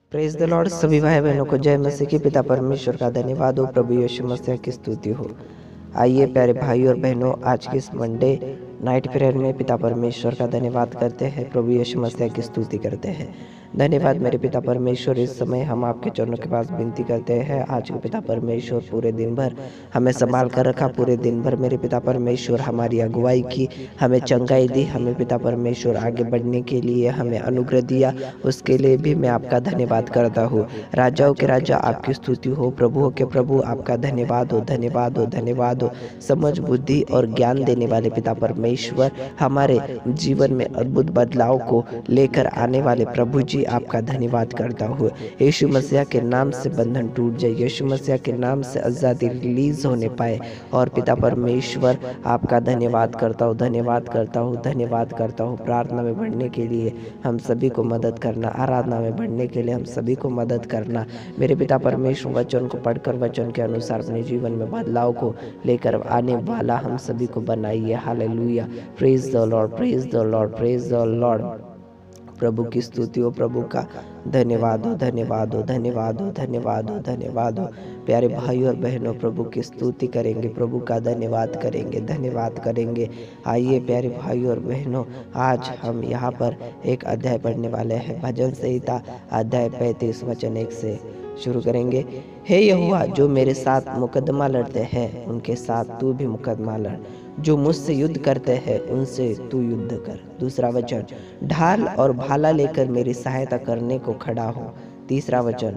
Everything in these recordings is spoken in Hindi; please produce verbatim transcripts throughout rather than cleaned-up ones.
Praise the Lord. सभी भाई बहनों को जय मसीह के पिता परमेश्वर का धन्यवाद हो। प्रभु यीशु मसीह की स्तुति हो। आइए प्यारे भाई और बहनों, आज के इस मंडे नाइट प्रेयर में पिता परमेश्वर का धन्यवाद करते हैं, प्रभु यीशु मसीह की स्तुति करते हैं। धन्यवाद मेरे पिता परमेश्वर, इस समय हम आपके चरणों के पास विनती करते हैं। आज के पिता परमेश्वर पूरे दिन भर हमें संभाल कर रखा, पूरे दिन भर मेरे पिता परमेश्वर हमारी अगुवाई की, हमें चंगाई दी, हमें पिता परमेश्वर आगे बढ़ने के लिए हमें अनुग्रह दिया, उसके लिए भी मैं आपका धन्यवाद करता हूँ। राजाओं के राजा आपकी स्तुति हो, प्रभुओं के प्रभु आपका धन्यवाद हो, धन्यवाद हो, धन्यवाद हो। समझ, बुद्धि और ज्ञान देने वाले पिता परमेश्वर, हमारे जीवन में अद्भुत बदलाव को लेकर आने वाले प्रभु जी आपका धन्यवाद करता हूँ। यीशु मसीह के नाम से बंधन टूट जाए, यीशु मसीह के नाम से आज़ादी रिलीज होने पाए। और पिता परमेश्वर आपका धन्यवाद करता हूँ, धन्यवाद करता हूँ, धन्यवाद करता हूँ। प्रार्थना में बढ़ने के लिए हम सभी को मदद करना, आराधना में बढ़ने के लिए हम सभी को मदद करना। मेरे पिता परमेश्वर, वचन को पढ़कर वचन के अनुसार अपने जीवन में बदलाव को लेकर आने वाला हम सभी को बनाइए। Hallelujah. Praise the Lord, praise the Lord, praise the Lord. प्रभु की स्तुति हो, प्रभु का धन्यवाद हो, धन्यवाद हो, धन्यवाद हो, धन्यवाद हो, धन्यवाद हो। प्यारे भाई और बहनों, प्रभु की स्तुति करेंगे, प्रभु का धन्यवाद करेंगे, धन्यवाद करेंगे। आइए प्यारे भाई और बहनों, आज हम यहाँ पर एक अध्याय पढ़ने वाले हैं। भजन संहिता अध्याय पैंतीस वचन एक से शुरू करेंगे। हे यहोवा, जो मेरे साथ मुकदमा लड़ते हैं उनके साथ तू भी मुकदमा लड़, जो मुझसे युद्ध करते हैं उनसे तू युद्ध कर। दूसरा वचन, ढाल और भाला लेकर मेरी सहायता करने को खड़ा हो। तीसरा वचन,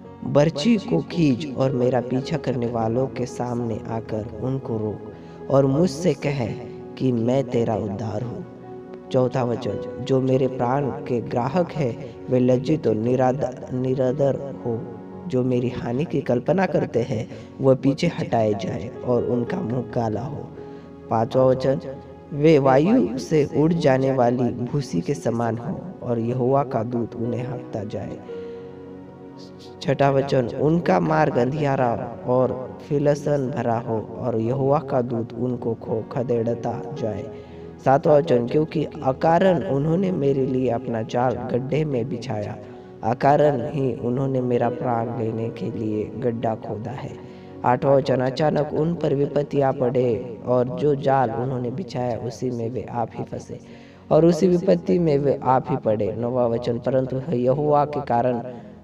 बर्छी को खींच और मेरा पीछा करने वालों के सामने आकर उनको रोक और मुझसे कह कि मैं तेरा उद्धार हूँ। चौथा वचन, जो मेरे प्राण के ग्राहक है वे लज्जित और निरादर हो, जो मेरी हानि की कल्पना करते हैं वह पीछे हटाए जाए और उनका मुंह काला हो। पांचवा वचन, वे वायु से उड़ जाने वाली भूसी के समान हो और यहोवा का दूत उन्हें हाँकता जाए। छठा वचन, उनका मार्ग अंधियारा और फिलसन भरा हो और यहोवा का दूत उनको खो खदेड़ता जाए। सातवां वचन, क्योंकि अकारण उन्होंने मेरे लिए अपना जाल गड्ढे में बिछाया, अकारण ही उन्होंने मेरा प्राण लेने के लिए गड्ढा खोदा है। आठवां वचन, अचानक उन पर विपत्ति आ पड़े और जो जाल उन्होंने बिछाया उसी में वे आप ही फंसे और उसी विपत्ति में वे आप ही पड़े। नौवां वचन, परंतु यहोवा के कारण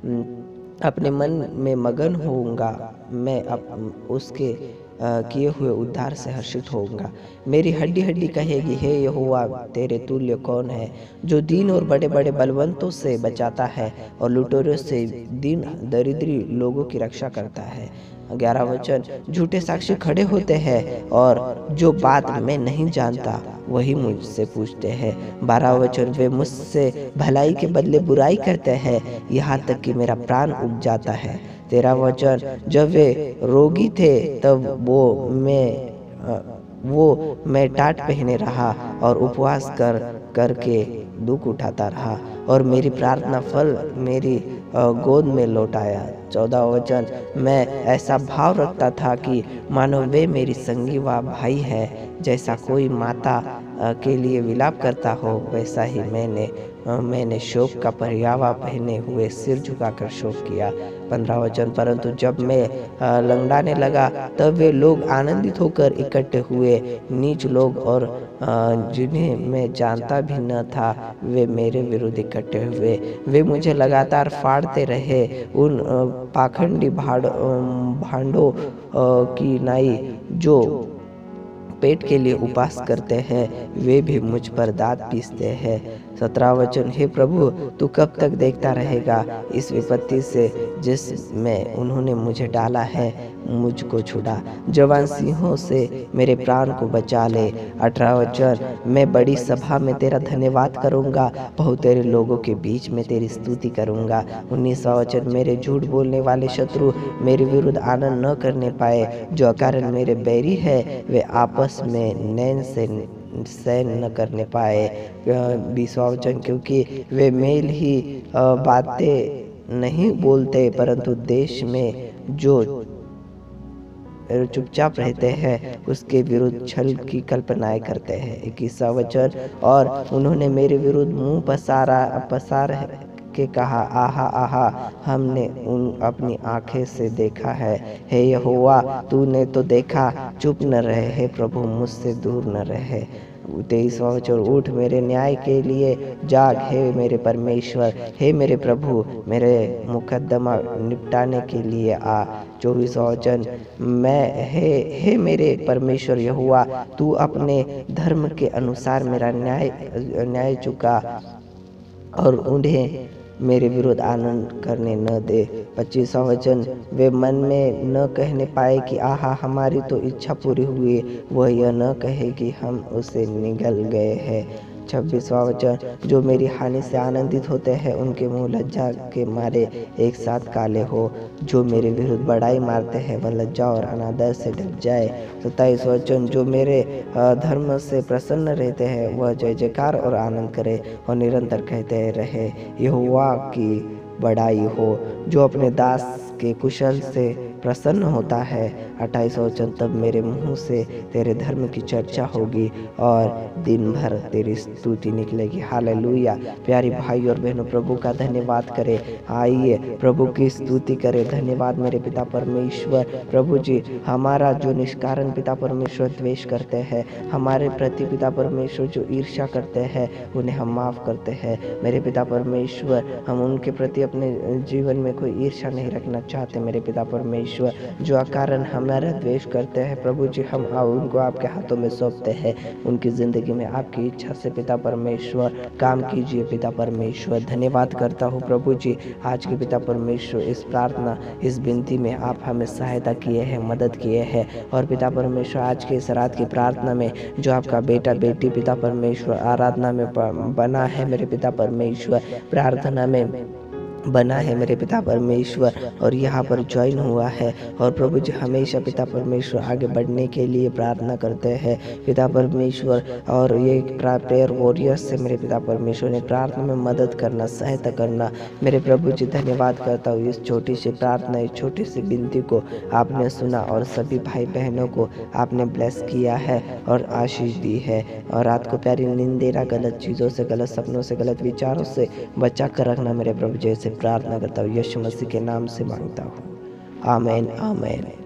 अपने मन में मगन होऊंगा, मैं अप उसके किए हुए उद्धार से हर्षित होऊंगा। मेरी हड्डी हड्डी कहेगी, हे यहोवा, तेरे तुल्य कौन है, जो दीन और बड़े बड़े बलवंतों से बचाता है और लुटेरों से दीन दरिद्री लोगों की रक्षा करता है। ग्यारह वचन, झूठे साक्षी खड़े होते हैं और जो बात मैं नहीं जानता वही मुझसे पूछते हैं। बारह वचन, वे मुझसे भलाई के बदले बुराई करते हैं, यहाँ तक कि मेरा प्राण उब जाता है। तेरह वचन, जब वे रोगी थे तब वो मैं वो मैं टाट पहने रहा और उपवास कर करके दुख उठाता रहा और मेरी प्रार्थना फल मेरी गोद में लौटाया। चौदह वचन, मैं ऐसा भाव रखता था कि मानो वे मेरी संगी व भाई है, जैसा कोई माता के लिए विलाप करता हो वैसा ही मैंने मैंने शोक का परियावा पहने हुए सिर झुकाकर शोक किया। पंद्रह वचन, परंतु जब मैं लंगड़ाने लगा तब वे लोग आनंदित होकर इकट्ठे हुए, नीच लोग और जिन्हें मैं जानता भी न था वे मेरे विरुद्ध इकट्ठे हुए। वे मुझे लगातार फाड़ते रहे, उन पाखंडी भाड़ भांडों की नाई जो पेट के लिए उपास करते हैं वे भी मुझ पर दांत पीसते हैं। सत्रह वचन, हे प्रभु, तू कब तक देखता रहेगा, इस विपत्ति से जिसमें उन्होंने मुझे डाला है मुझको छुड़ा, जवान सिंहों से मेरे प्राण को बचा ले। अठारह वचन, मैं बड़ी सभा में तेरा धन्यवाद करूंगा, बहुत तेरे लोगों के बीच में तेरी स्तुति करूंगा। उन्नीसवां वचन, मेरे झूठ बोलने वाले शत्रु मेरे विरुद्ध आनंद न करने पाए, जो अकारण मेरे बैरी है वे आपस में नैन से सहन न करने पाए। बीसवां वचन, क्योंकि वे मेल ही बातें नहीं बोलते परंतु देश में जो चुपचाप रहते हैं उसके विरुद्ध छल की कल्पनाएं करते हैं। इक्कीसवां वचन, और उन्होंने मेरे विरुद्ध मुंह पसारा पसार के कहा, आहा आहा, हमने उन अपनी आंखें से देखा है। हे यहोवा, तूने तो देखा, चुप न रहे। हे प्रभु, मुझसे दूर न रहे। तेईसवां वचन, उठ मेरे न्याय के लिए जाग, हे मेरे परमेश्वर। हे मेरे प्रभु, मेरे मुकद्दमा निपटाने के लिए आ। चौबीसवां वचन, मैं हे हे मेरे परमेश्वर यहोवा, तू अपने धर्म के अनुसार मेरा न्याय न्याय चुका और उन्हें मेरे विरुद्ध आनंद करने न दे। पच्चीसवां वचन, वे मन में न कहने पाए कि आहा, हमारी तो इच्छा पूरी हुई, वह यह न कहे कि हम उसे निगल गए हैं। छब्बीसवां वचन, जो मेरी हानि से आनंदित होते हैं, उनके मुंह लज्जा के मारे एक साथ काले हो। जो मेरे विरुद्ध बड़ाई मारते हैं, वह लज्जा और अनादर से ढक जाए। सत्ताईसवां वचन, जो मेरे धर्म से प्रसन्न रहते हैं, वह जय जयकार और आनंद करे और निरंतर कहते रहे, यहोवा की बड़ाई हो। जो अपने दास के कुशल से प्रसन्न होता है। अट्ठाईसवां वचन, तब मेरे मुंह से तेरे धर्म की चर्चा होगी और दिन भर तेरी स्तुति निकलेगी। हालेलुया। प्यारी भाई और बहनों, प्रभु का धन्यवाद करें। आइए प्रभु की स्तुति करें। धन्यवाद मेरे पिता परमेश्वर। प्रभु जी, हमारा जो निष्कारण पिता परमेश्वर द्वेष करते हैं, हमारे प्रति पिता परमेश्वर जो ईर्ष्या करते हैं, उन्हें हम माफ़ करते हैं। मेरे पिता परमेश्वर, हम उनके प्रति अपने जीवन में कोई ईर्ष्या नहीं रखना चाहते। मेरे पिता परमेश्वर, जो कारण हमारा द्वेष करते हैं, प्रभु जी, हम उनको आपके हाथों में सौंपते हैं। उनकी ज़िंदगी में आपकी इच्छा से पिता परमेश्वर काम कीजिए। पिता परमेश्वर, धन्यवाद करता हूँ प्रभु जी, आज के पिता परमेश्वर इस प्रार्थना, इस विनती में आप हमें सहायता किए हैं, मदद किए हैं। और पिता परमेश्वर, आज के इस रात की प्रार्थना में जो आपका बेटा बेटी पिता परमेश्वर आराधना में बना है, मेरे पिता परमेश्वर प्रार्थना में बना है, मेरे पिता परमेश्वर, और यहाँ पर ज्वाइन हुआ है, और प्रभु जी हमेशा पिता परमेश्वर आगे बढ़ने के लिए प्रार्थना करते हैं पिता परमेश्वर। और ये प्रेयर वॉरियर्स से मेरे पिता परमेश्वर ने प्रार्थना में मदद करना, सहायता करना, मेरे प्रभु जी धन्यवाद करता हूँ। इस छोटी सी प्रार्थना, इस छोटी सी विनती को आपने सुना और सभी भाई बहनों को आपने ब्लेस किया है और आशीष दी है। और रात को प्यारी नींद देना, गलत चीज़ों से, गलत सपनों से, गलत विचारों से बचा कर रखना, मेरे प्रभु जी से प्रार्थना करता हूँ, यीशु मसीह के नाम से मांगता हूँ, आमीन आमीन।